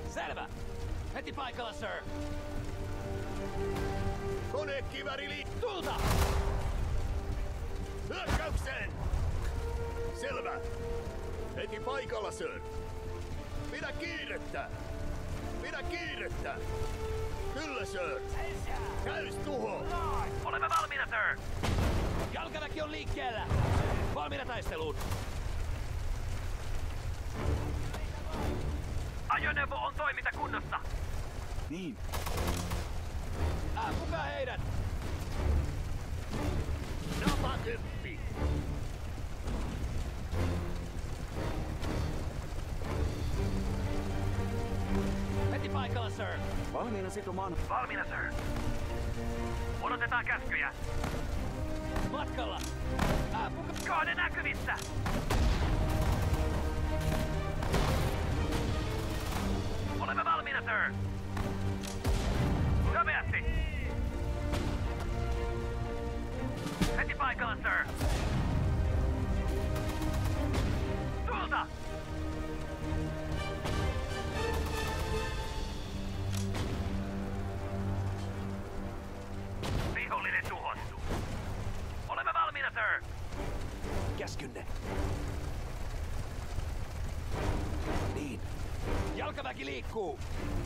Selvä! Heti paikalla, sir! Konekiväri Tulta! Hyökkäykseen! Selvä! Heti paikalla, sir! Pidä kiirettä! Pidä kiirettä! Kyllä, sir! Täys tuho! Olemme valmiina, sir! Jalkaväki on liikkeellä! Valmiina taisteluun! Ajoneuvo on toimintakunnossa! Niin. Ampukaa heidät! Napakyppi! Heti paikalla, sir! Valmiina sitomaan. Valmiina, sir! Odotetaan käskyjä! Matkalla! Ampukaa! Kohde näkyvissä! Olemme valmiina, sir! Nopeasti! Heti paikalla, sir! Tulta! Vihollinen tuhottu! Olemme valmiina, sir! Käskynne. Niin. Jalkaväki liikkuu!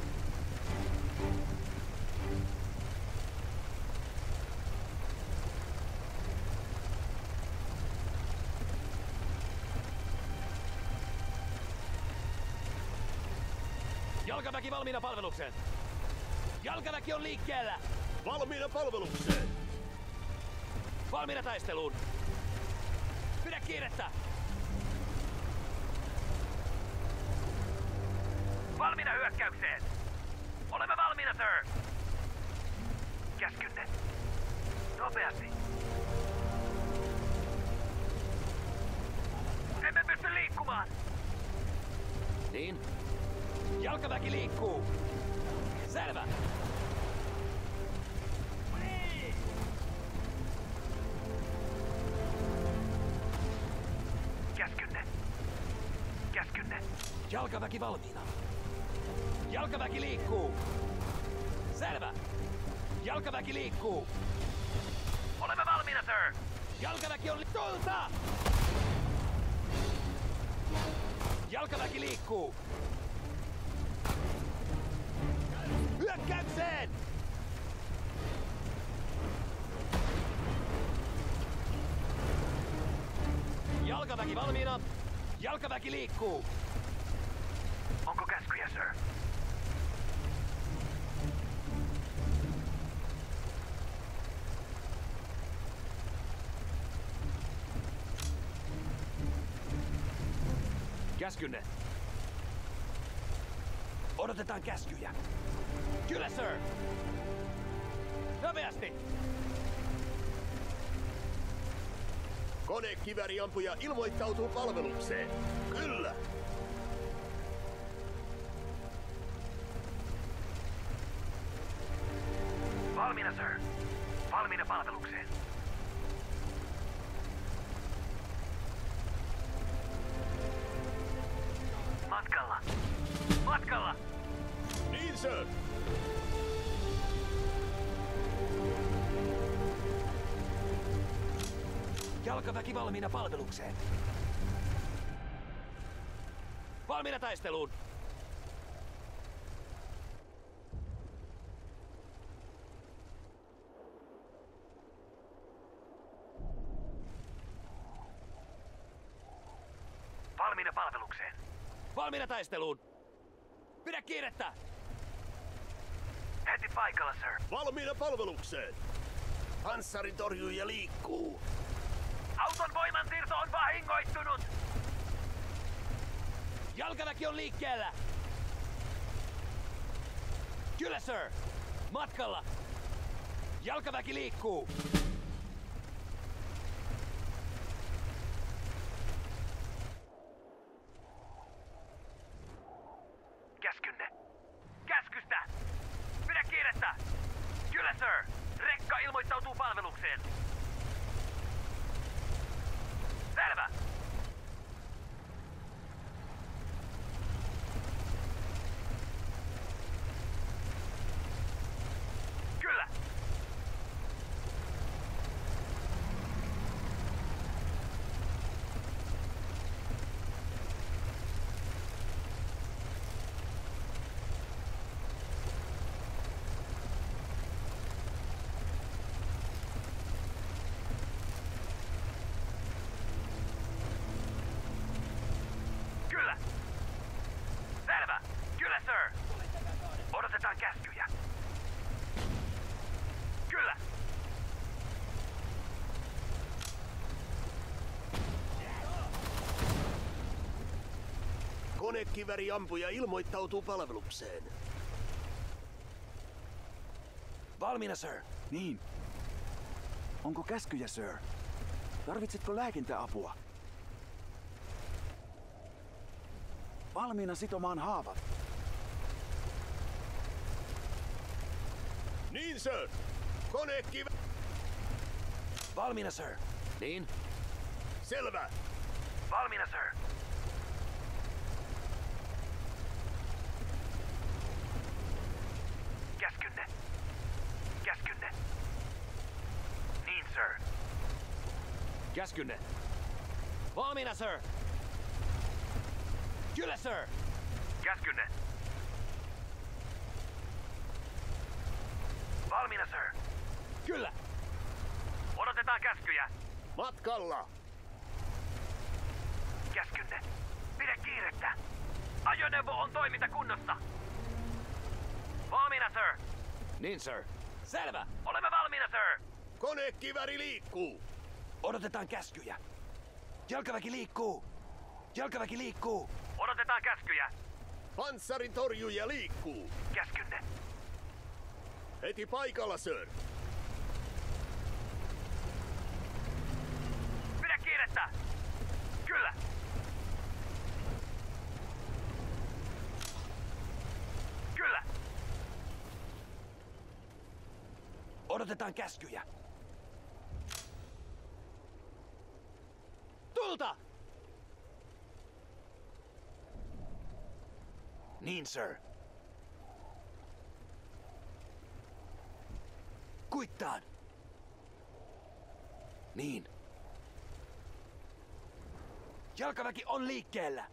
Jalkaväki valmiina palvelukseen! Jalkaväki on liikkeellä! Valmiina palvelukseen! Valmiina taisteluun! Pidä kiirettä! Valmiina hyökkäykseen! Olemme valmiina, sir! Käskynne! Nopeasti! Emme pysty liikkumaan! Niin. Jalkaväki liikkuu! Selvä! Käskynne! Käskynne! Jalkaväki valmiina! Jalkaväki liikkuu! Selvä! Jalkaväki liikkuu! Olemme valmiina, sir! Jalkaväki on tulta! Jalkaväki liikkuu! Hyökkäykseen! Jalkaväki valmiina! Jalkaväki liikkuu! Onko käskyjä, sir? Käskynne. Odotetaan käskyjä. Kyllä, sir! Nopeasti! Konekiväriampuja ilmoittautuu palvelukseen. Kyllä! Valmiina, sir! Valmiina palvelukseen! Matkalla! Matkalla! Niin, sir! Jalkaväki valmiina palvelukseen! Valmiina taisteluun! Valmiina palvelukseen! Valmiina taisteluun! Pidä kiirettä! Heti paikalla, sir! Valmiina palvelukseen! Panssarintorjuja liikkuu! Auton voimansiirto on vahingoittunut! Jalkaväki on liikkeellä! Kyllä, sir! Matkalla! Jalkaväki liikkuu! Käskynne! Käskystä! Pidä kiirettä! Kyllä, sir! Rekka ilmoittautuu palvelukseen! Selvä! Konekiväriampuja ilmoittautuu palvelukseen. Valmiina, sir. Niin. Onko käskyjä, sir? Tarvitsetko lääkintäapua? Valmiina sitomaan haavat. Niin, sir. Valmiina, sir. Niin. Selvä. Valmiina, sir. Käskynne. Käskynne. Niin, sir. Käskynne. Valmiina, sir. Kyllä, sir. Käskynne. Valmiina, sir. Kyllä. Odotetaan käskyjä. Matkalla. Käskynne. Pidä kiirettä. Ajoneuvo on toimintakunnossa. Valmiina, sir. Niin, sir. Selvä. Olemme valmiina, sir. Konekiväri liikkuu. Odotetaan käskyjä. Jalkaväki liikkuu. Jalkaväki liikkuu. Odotetaan käskyjä. Panssarintorjuja liikkuu. Käskynne. Heti paikalla, sir. Pidä kiirettä. Kyllä. Kyllä. Odotetaan käskyjä. Tulta! Niin, sir. Kuittaan. Niin. Jalkaväki on liikkeellä.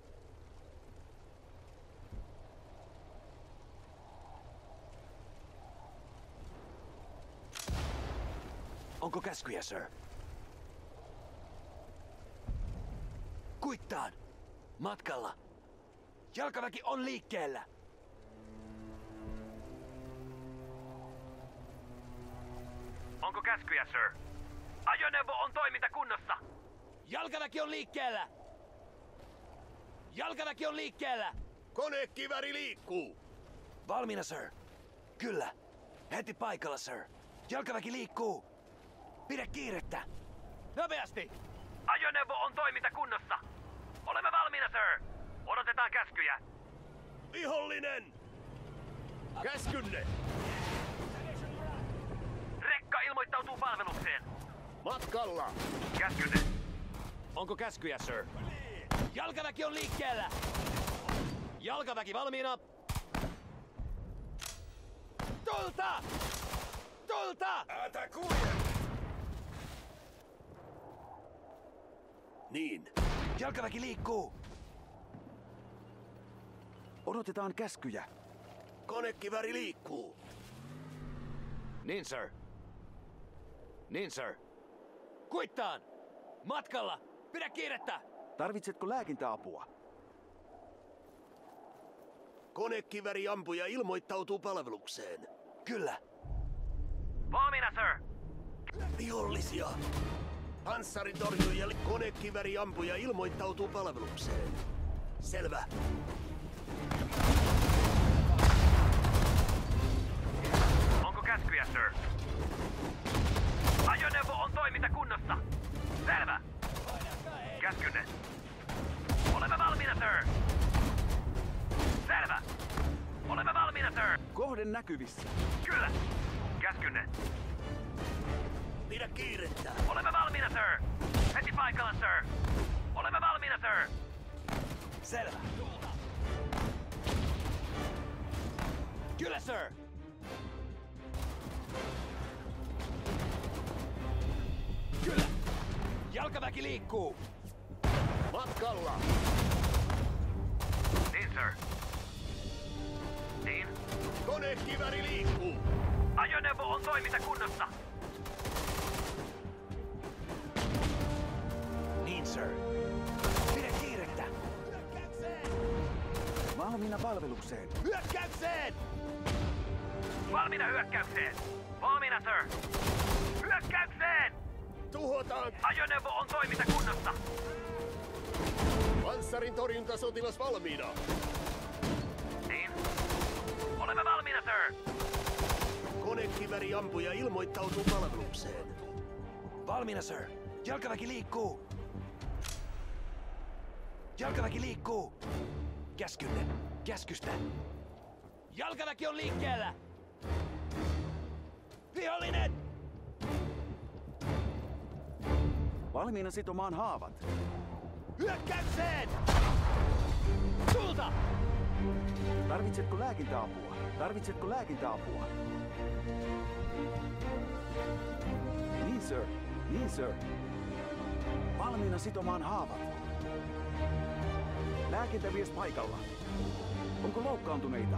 Onko käskyjä, sir? Kuittaan. Matkalla. Jalkaväki on liikkeellä. Onko käskyjä, sir? Ajoneuvo on toimintakunnossa. Jalkaväki on liikkeellä! Jalkaväki on liikkeellä! Konekiväri liikkuu. Valmiina, sir. Kyllä. Heti paikalla, sir. Jalkaväki liikkuu. Pidä kiirettä. Nopeasti! Ajoneuvo on toimintakunnossa. Olemme valmiina, sir. Odotetaan käskyjä. Vihollinen. Käskynne. Rekka ilmoittautuu palvelukseen. Matkalla. Käskynne. Onko käskyjä, sir? Jalkaväki on liikkeellä! Jalkaväki valmiina! Tulta! Tulta! Niin. Jalkaväki liikkuu. Odotetaan käskyjä. Konekiväri liikkuu. Niin, sir. Niin, sir. Kuittaan! Matkalla! Pidä kiirettä! Tarvitsetko lääkintäapua? Konekiväriampuja ilmoittautuu palvelukseen. Kyllä. Valmiina, sir. Vihollisia. Panssarintorjuja konekiväriampuja ilmoittautuu palvelukseen. Selvä. Onko käskyjä, sir? Ajoneuvo on toimintakunnossa. Selvä. Käskynne. Olemme valmiina, sir. Selvä. Olemme valmiina, sir. Kohde näkyvissä. Kyllä. Käskynne. Pidä kiirettä. Olemme valmiina, sir. Heti paikalla, sir. Olemme valmiina, sir. Selvä. Kyllä, sir. Kyllä. Jalkaväki liikkuu. Matkalla. Niin, sir. Niin. Konekiväri liikkuu. Ajoneuvo on toimintakunnossa. Niin, sir. Pidä kiirettä. Hyökkäykseen! Valmiina palvelukseen. Hyökkäykseen! Valmiina hyökkäykseen. Valmiina, sir. Hyökkäykseen! Tuhotaan. Ajoneuvo on toimintakunnossa. Panssarin torjuntasotilas valmiina. Niin? Olemme valmiina, sir! Konekivääriampuja ilmoittautuu palvelukseen. Valmiina, sir. Jalkaväki liikkuu. Jalkaväki liikkuu. Käskynne. Käskystä. Jalkaväki on liikkeellä. Vihollinen! Valmiina sitomaan haavat. Hyökkäykseen! Tulta! Tarvitsetko lääkintäapua? Tarvitsetko lääkintäapua? Niin, sir. Niin, sir. Valmiina sitomaan haavat. Lääkintämies paikalla. Onko loukkaantuneita?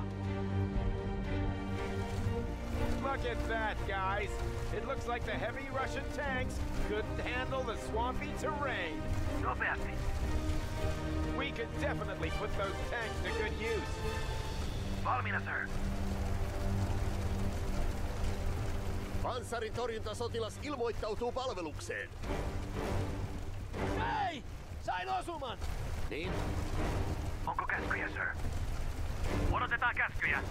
Look at that, guys. It looks like the heavy Russian tanks couldn't handle the swampy terrain. Nopeasti. We could definitely put those tanks to good use. Valmiina, sir. Panssarin torjuntasotilas ilmoittautuu palvelukseen. Ei! Sain osuman! Niin? Onko käskyjä, sir? Odotetaan käskyjä.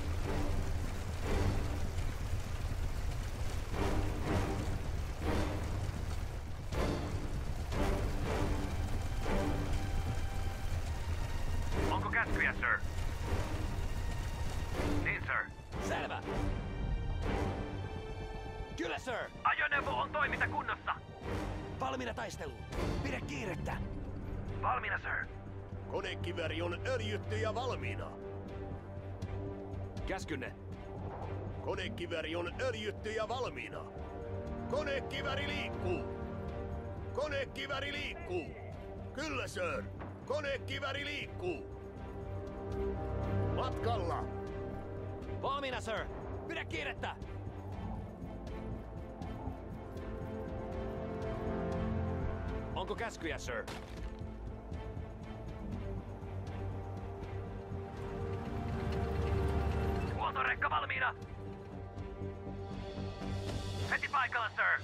Onko käskyjä, sir? Niin, sir. Selvä. Kyllä, sir. Ajoneuvo on toimintakunnossa. Valmiina taisteluun. Pidä kiirettä. Valmiina, sir. Konekivääri on öljytty ja valmiina. Käskynne. Konekivääri on öljytty ja valmiina. Konekivääri liikkuu. Konekivääri liikkuu. Kyllä, sir. Konekivääri liikkuu. Matkalla. Valmiina, sir. Pidä kiirettä. Onko käskyjä, sir? Huoltorekka valmiina. Heti paikalla, sir.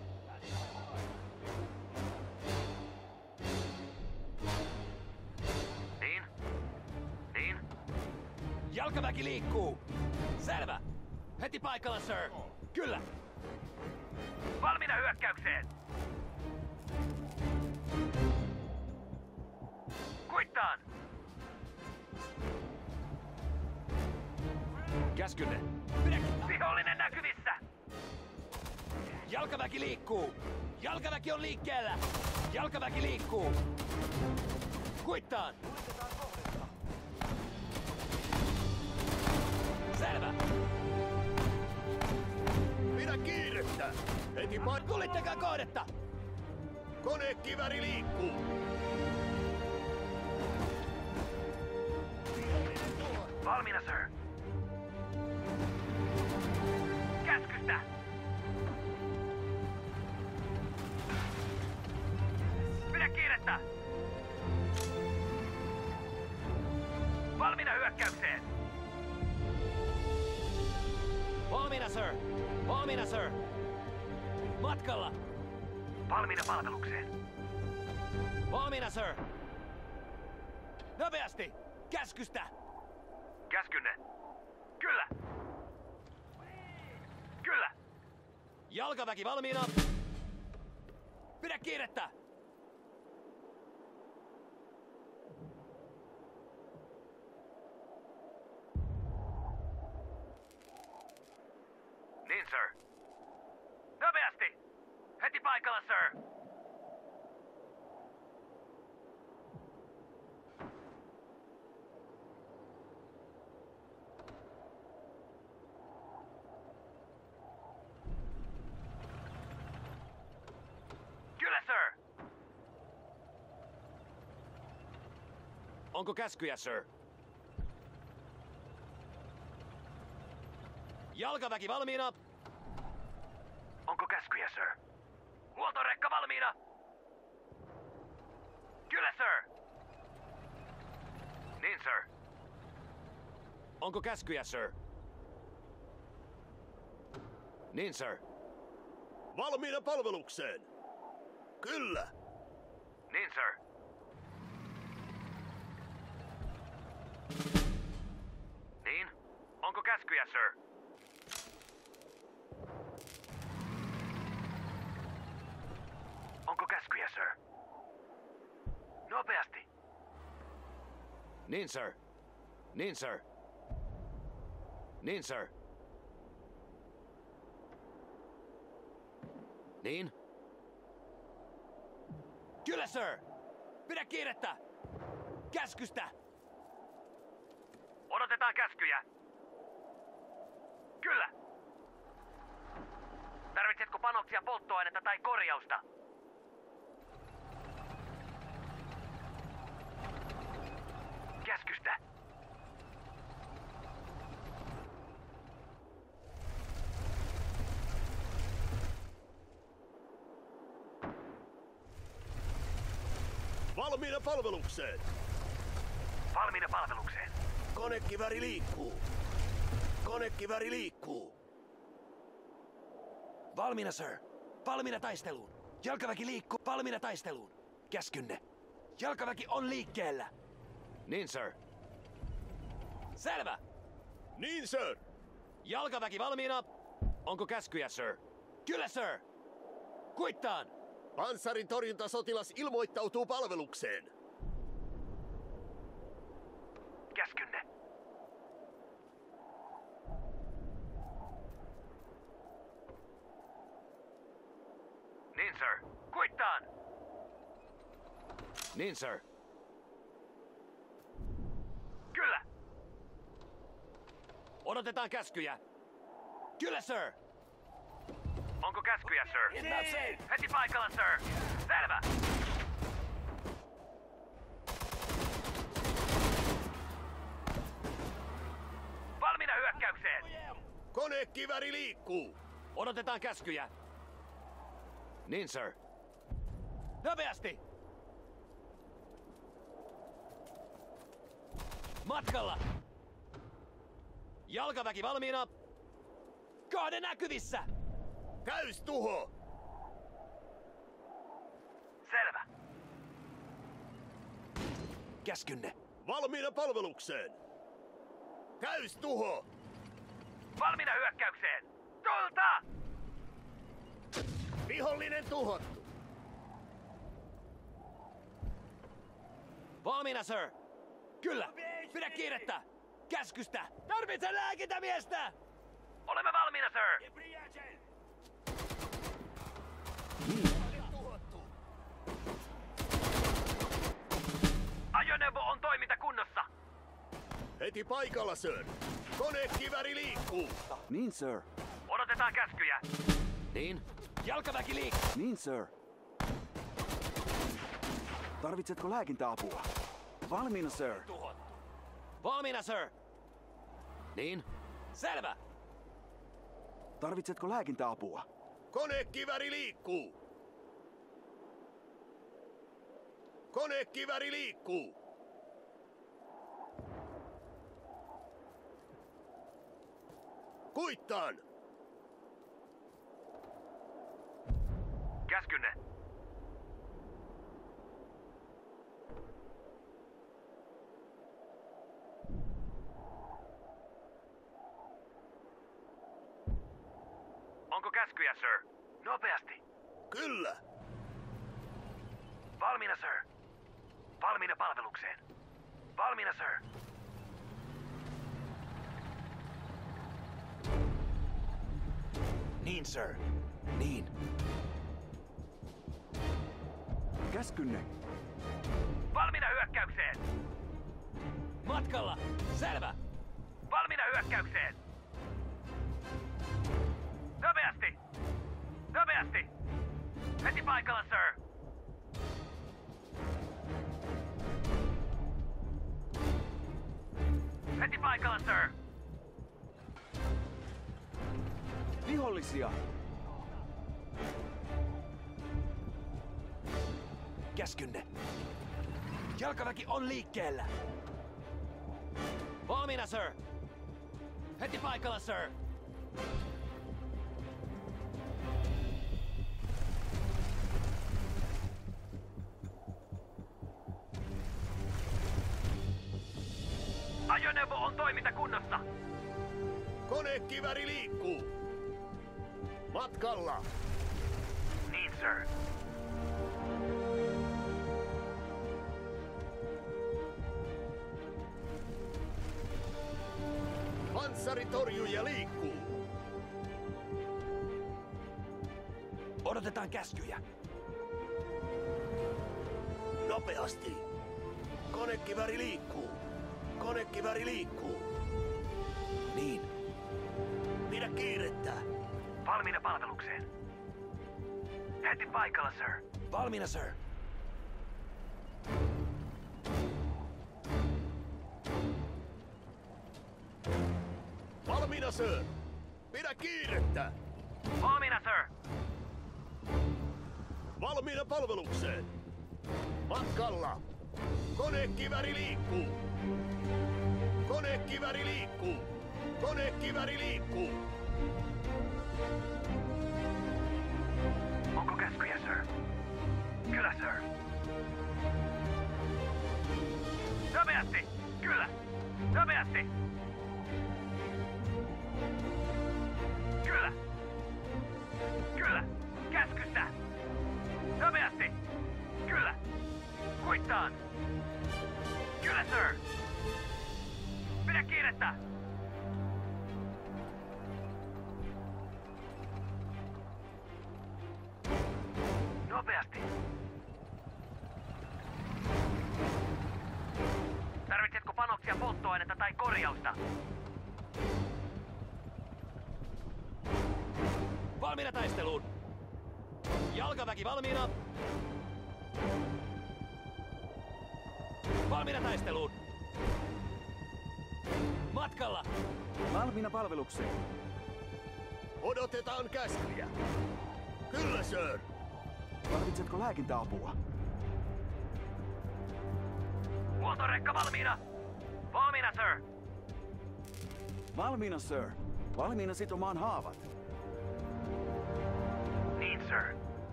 Niin? Niin? Jalkaväki liikkuu. Selvä. Heti paikalla, sir. Kyllä. Valmiina hyökkäykseen. Kuittaan. Käskynne. Pidä Vihollinen näkyvissä. Jalkaväki liikkuu. Jalkaväki on liikkeellä. Jalkaväki liikkuu. Kuittaan. Selvä. Pidä kiirettä. Heti Kuljettakaa kohdetta. Konekivääri liikkuu. Valmiina, sir. Käskystä. Pidä kiirettä. Valmiina hyökkäykseen. Valmiina, sir. Valmiina, sir. Matkalla. Valmiina palvelukseen. Valmiina, sir. Nopeasti. Käskystä. Käskynne. Kyllä. Kyllä. Jalkaväki valmiina. Pidä kiirettä. Niin, sir. Nopeasti. Heti paikalla, sir. Kyllä, sir. Onko käskyjä, sir? Jalkaväki valmiina. Onko käskyjä, sir? Huoltorekka valmiina. Kyllä, sir. Niin, sir. Onko käskyjä, sir? Niin, sir. Valmiina palvelukseen. Kyllä. Niin, sir. käskyjä, sir? Onko käskyjä, sir? Nopeasti. Niin, sir. Niin, sir. Niin, sir. Niin? Kyllä, sir! Pidä kiirettä! Käskystä! Odotetaan käskyjä. Kyllä. Tarvitsetko panoksia, polttoainetta tai korjausta? Käskystä. Valmiina palvelukseen! Valmiina palvelukseen. Konekivääri liikkuu! Konekivääri liikkuu! Valmiina, sir. Valmiina taisteluun. Jalkaväki liikkuu. Valmiina taisteluun. Käskynne. Jalkaväki on liikkeellä. Niin, sir. Selvä. Niin, sir! Jalkaväki valmiina. Onko käskyjä, sir? Kyllä, sir. Kuittaan. Panssarin torjuntasotilas ilmoittautuu palvelukseen. Käskynne. Niin, sir. Kuittaan. Niin, sir. Kyllä. Odotetaan käskyjä. Kyllä, sir. Onko käskyjä, sir? Heti paikalla, sir. Selvä. Valmiina hyökkäykseen. Konekivääri liikkuu! Odotetaan käskyjä. Niin, sir. Nopeasti! Matkalla! Jalkaväki valmiina! Kohde näkyvissä! Täystuho! Selvä. Käskynne! Valmiina palvelukseen! Täystuho! Valmiina hyökkäykseen. Tulta! Vihollinen tuhottu! Valmiina, sir! Kyllä! Pidä kiirettä! Käskystä! Tarvitsen lääkintämiestä! Olemme valmiina, sir. Ajoneuvo on toimintakunnossa. Heti paikalla, sir! Konekivääri liikkuu! Niin, sir. Odotetaan käskyjä. Niin? Jalkaväki liikkuu! Niin, sir. Tarvitsetko lääkintäapua? Valmiina, sir. Valmiina, sir! Niin? Selvä! Tarvitsetko lääkintäapua? Konekivääri liikkuu! Konekivääri liikkuu! Kuittaan! Käskynne. Onko käskyjä, sir? Nopeasti. Kyllä! Valmiina, sir. Valmiina palvelukseen. Valmiina, sir. Niin, sir. Niin. Käskynne. Valmiina hyökkäykseen. Matkalla! Selvä! Valmiina hyökkäykseen. Nopeasti. Nopeasti. Heti paikalla, sir. Heti paikalla, sir. Vihollisia. Käskynne! Jalkaväki on liikkeellä! Valmiina, sir! Heti paikalla, sir! Ajoneuvo on toimintakunnossa. Konekiväri liikkuu. Matkalla. Niin, sir. Panssaritorjuja liikkuu. Odotetaan käskyjä. Nopeasti. Konekiväri liikkuu. Konekiväri liikkuu. Niin. Pidä kiirettä. Valmiina palvelukseen. Heti paikalla, sir. Valmiina, sir. Valmiina, sir. Pidä kiirettä. Valmiina, sir. Valmiina palvelukseen. Matkalla. Konekiväri liikkuu. Konekiväri liikkuu. Konekiväri liikkuu. Onko käskyjä, sir? Kyllä, sir. Nopeasti! Kyllä! Nopeasti! Kyllä! Kyllä! Käskystä! Nopeasti! Kyllä! Kuittaan! Kyllä, sir! Pidä kiirettä! Nopeasti! Tarvitsetko panoksia, polttoainetta tai korjausta? Valmiina taisteluun. Jalkaväki valmiina. Valmiina taisteluun. Matkalla. Valmiina palvelukseen. Odotetaan käskyjä. Kyllä, sir. Tarvitsetko lääkintäapua? Huoltorekka valmiina! Valmiina, sir! Valmiina, sir. Valmiina sitomaan haavat. Niin, sir.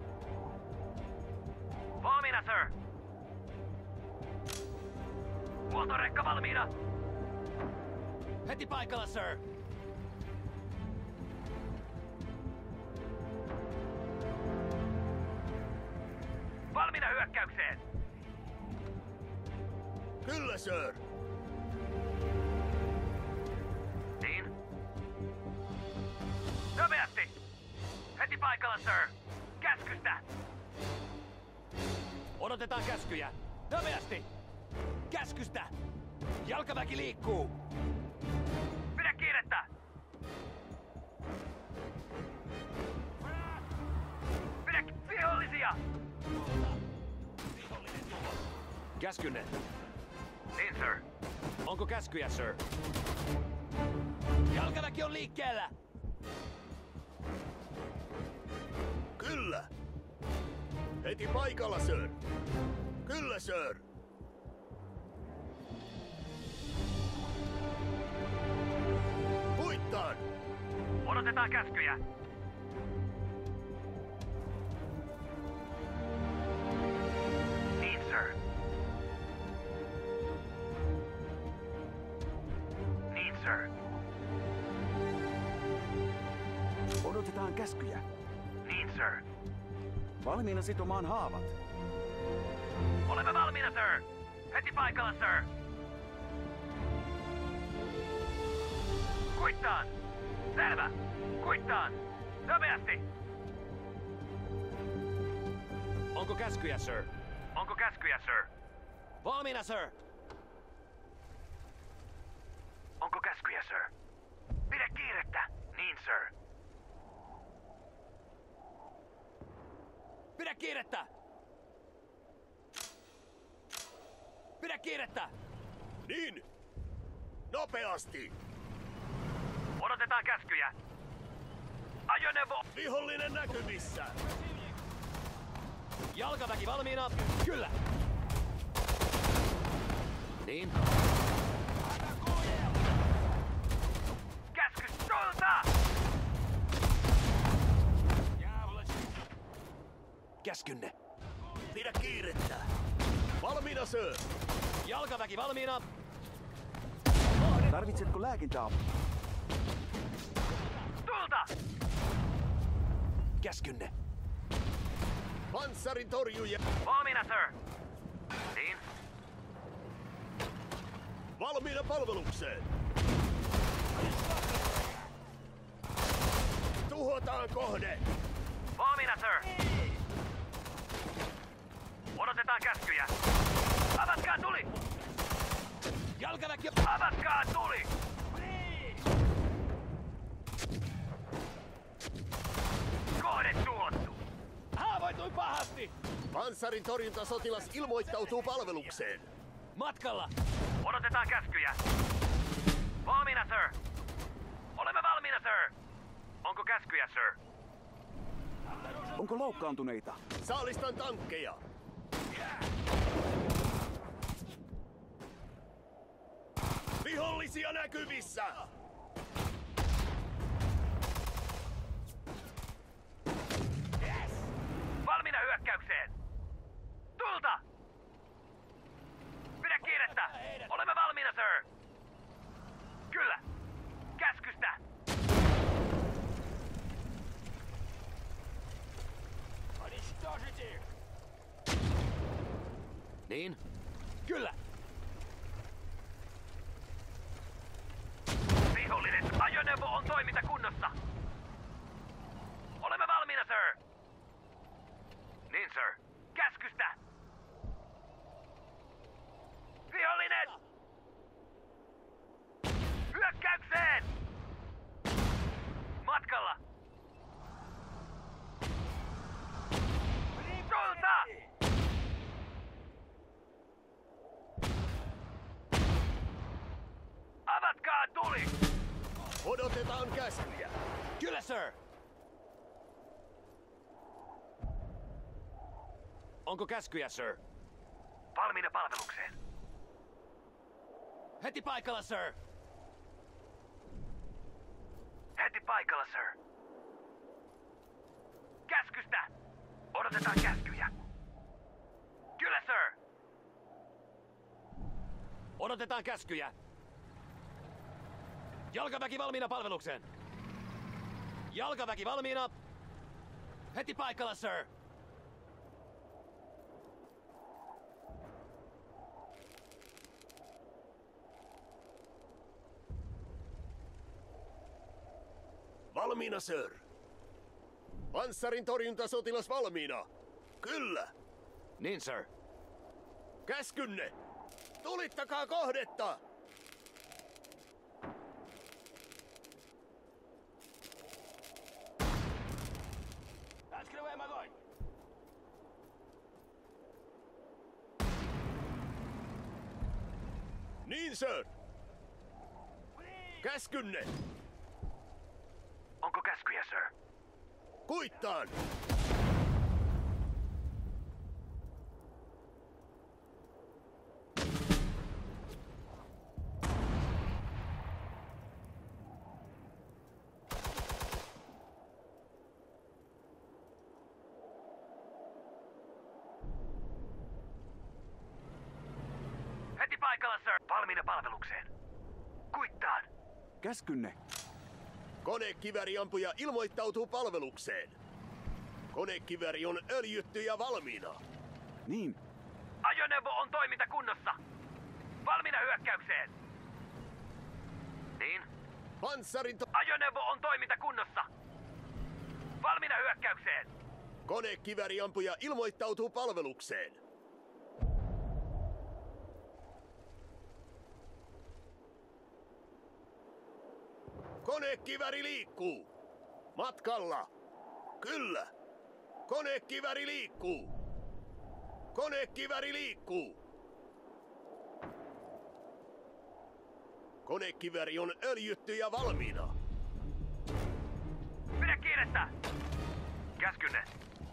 Valmiina, sir! Huoltorekka valmiina! Heti paikalla, sir. Valmiina hyökkäykseen! Kyllä, sir. Niin? Nopeasti! Heti paikalla, sir! Käskystä! Odotetaan käskyjä. Nopeasti. Käskystä. Jalkaväki liikkuu. Pidä kiirettä! Pidä vihollisia! Käskynne. Niin, sir. Onko käskyjä, sir? Jalkaväki on liikkeellä. Kyllä. Heti paikalla, sir. Kyllä, sir. Kuittaan. Odotetaan käskyjä. Niin, sir. Niin, sir. Odotetaan käskyjä. Niin, sir. Valmiina sitomaan haavat. Olemme valmiina, sir. Heti paikalla, sir. Kuittaan. Selvä. Kuittaan. Nopeasti. Onko käskyjä, sir? Onko käskyjä, sir? Valmiina, sir. Onko käskyjä, sir? Pidä kiirettä. Niin, sir. Pidä kiirettä. Pidä kiirettä. Niin. Nopeasti. Odotetaan käskyjä. Ajoneuvo. Vihollinen näkyvissä. Jalkaväki valmiina. Kyllä. Niin. Käsky suunta! Käskynne. Pidä kiirettä. Valmiina, sir. Jalkaväki valmiina. Tarvitsetko lääkintäapua? Tulta! Käskynne. Panssarin torjuja. Valmiina, sir. Niin. Valmiina palvelukseen. Tuhotaan kohde. Valmiina, sir. Odotetaan käskyjä. Avatkaa tuli! Jalkaväki... Avatkaa tuli! Kohde tuhottu! Haavoituin pahasti! Panssarin torjuntasotilas ilmoittautuu palvelukseen. Matkalla! Odotetaan käskyjä. Valmiina, sir. Olemme valmiina, sir. Onko käskyjä, sir? Onko loukkaantuneita? Saalistan tankkeja. Vihollisia näkyvissä! Valmiina hyökkäykseen! Tulta! Pidä kiirettä! Olemme valmiina, sir! Kyllä! Käskystä! Niin? Kyllä! Vihollinen ajoneuvo on toimintakunnossa! Olemme valmiina, sir! Niin, sir. Käskystä! Vihollinen! Hyökkäykseen! Matkalla! Tulta! Avatkaa tuli! Odotetaan käskyjä. Kyllä, sir! Onko käskyjä, sir? Valmiina palvelukseen. Heti paikalla, sir! Heti paikalla, sir. Käskystä! Odotetaan käskyjä. Kyllä, sir. Odotetaan käskyjä! Jalkaväki valmiina palvelukseen! Jalkaväki valmiina! Heti paikalla, sir! Valmiina, sir. Panssarin torjuntasotilas valmiina. Kyllä. Niin, sir. Käskynne. Tulittakaa kohdetta. Niin, sir. Käskynne. Onko käskyjä, sir? Kuittaan. Heti paikalla, sir. Valmiina palvelukseen. Kuittaan. Käskynne. Konekivääriampuja ilmoittautuu palvelukseen. Konekivääri on öljytty ja valmiina. Niin. Ajoneuvo on toimintakunnossa. Valmiina hyökkäykseen. Niin. Ajoneuvo on toimintakunnossa. Valmiina hyökkäykseen. Konekivääriampuja ilmoittautuu palvelukseen. Konekivääri liikkuu. Matkalla. Kyllä. Konekivääri liikkuu. Konekivääri liikkuu. Konekivääri on öljytty ja valmiina. Pidä kiirettä. Käskynne.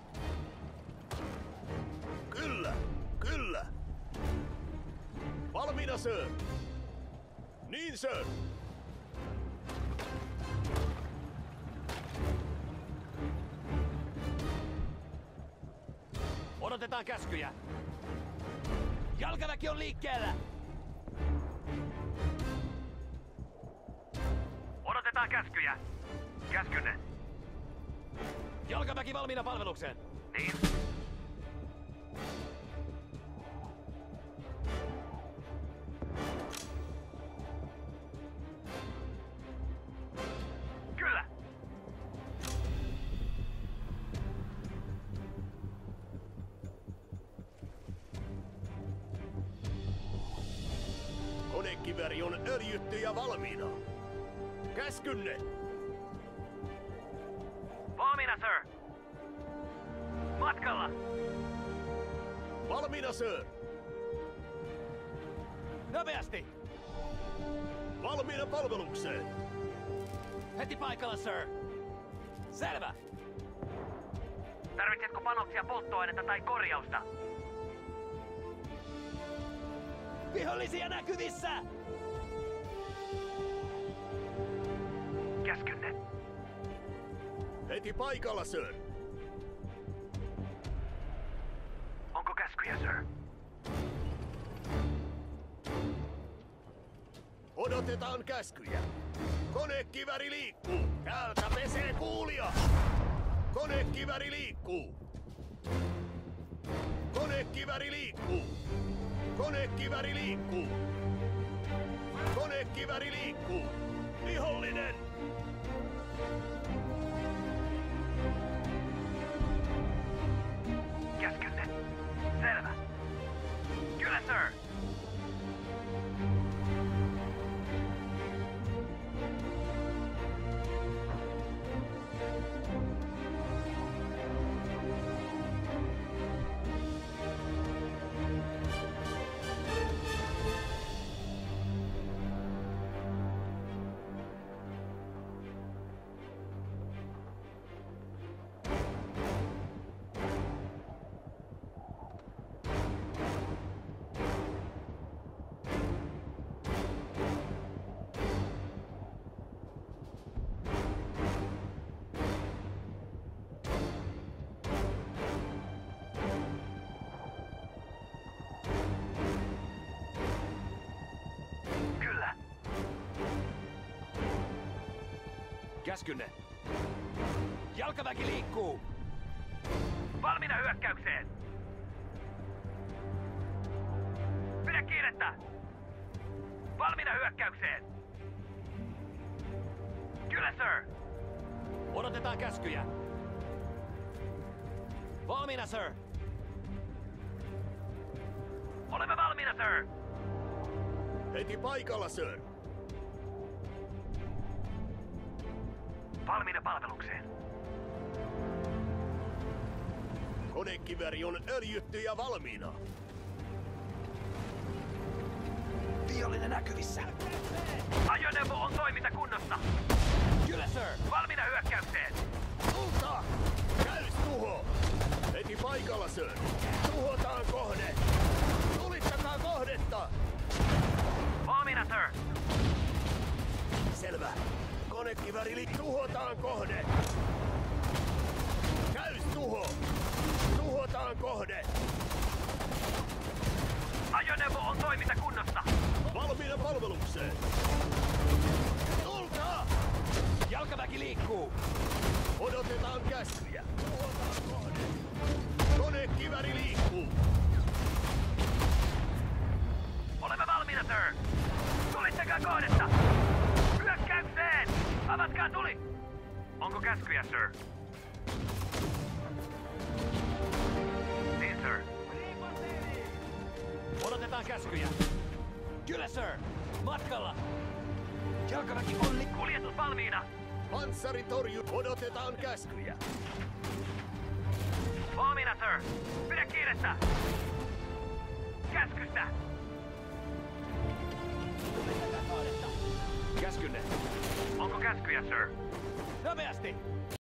Kyllä. Kyllä. Valmiina, sir. Niin, sir. Odotetaan käskyjä! Jalkaväki on liikkeellä! käskyjä? Käskynne. Jalkaväki valmiina palvelukseen. Niin. Kyllä. Konekivääri on öljytty ja valmiina. Käskynne! Valmiina, sir. Matkalla. Valmiina, sir! Nopeasti! Valmiina palvelukseen! Heti paikalla, sir! Selvä! Tarvitsetko panoksia, polttoainetta tai korjausta? Vihollisia näkyvissä! Käskynne. Heti paikalla, sir! Onko käskyjä, sir? Odotetaan käskyjä. Konekiväri liikkuu. Täältä pesee kuulija. Konekiväri liikkuu. Konekiväri liikkuu. Konekiväri liikkuu. Konekiväri liikkuu. Vihollinen! Käskynne. Selvä. Kyllä, sir. Kyllä. Käskynne! Jalkaväki liikkuu! Valmiina hyökkäykseen. Pidä kiirettä. Valmiina hyökkäykseen. Kyllä, sir. Odotetaan käskyjä! Valmiina, sir! Olemme valmiina, sir. Heti paikalla, sir! Valmiina palvelukseen. Konekiväri on öljytty ja valmiina. Vihollinen näkyvissä! Ajoneuvo on toimintakunnossa. Kyllä, sir! Valmiina hyökkäykseen. Tulta! Täystuho! Heti paikalla, sir! Tuhotaan kohde! Tulittakaa kohdetta! Valmiina, sir. Selvä. Konekiväri tuhotaan kohde! Täystuho! Tuhotaan kohde! Ajoneuvo on toimintakunnossa. Valmiina palvelukseen! Tulta! Jalkaväki liikkuu! Odotetaan käskyjä! Tuhotaan kohde! Konekiväri liikkuu! Olemme valmiina, sir. Tulittakaa kohdetta. Hyökkäykseen! Avatkaa tuli! Onko käskyjä, sir? Niin, sir. Odotetaan käskyjä! Kyllä, sir! Matkalla! Jalkaväki on Kuljetus valmiina. Panssaritorju! Odotetaan käskyjä! Valmiina, sir. Pidä kiirettä. Käskystä. Käskynne! Onko käskyjä, sir? Nopeasti!